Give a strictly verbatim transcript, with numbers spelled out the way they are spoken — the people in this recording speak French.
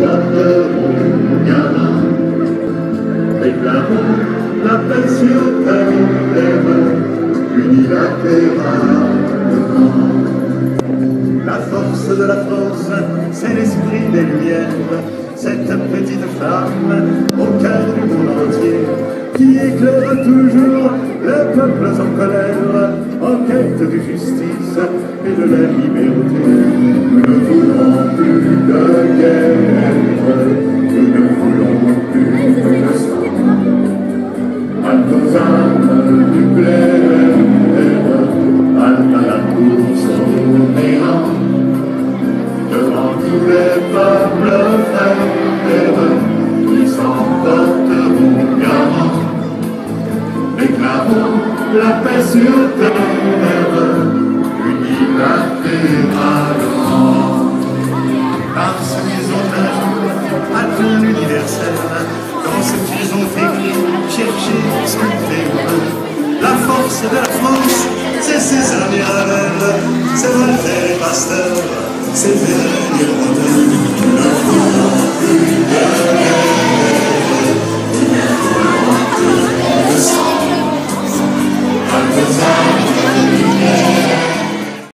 porteront gamin. Réclamons la paix sur terre, unilatéralement. La force de la France, c'est l'esprit des Lumières, cette petite flamme au cœur du monde entier, qui éclaire toujours les peuples en colère, en quête de justice et de la liberté. Nous ne voulons plus de guerre, nous ne voulons plus de sang. À nos âmes nucléaires, à la course au néant, devant tous les peuples frères, qui s'emporteront garant. Réclamons la paix sur terre, unilatéralement. Parce qu'ils ont un jour atteint l'universel, dans ce qu'ils ont écrit, cherché, sculpté ou peint. La force de la France, c'est César Mirabel, c'est Voltaire et Pasteur, c'est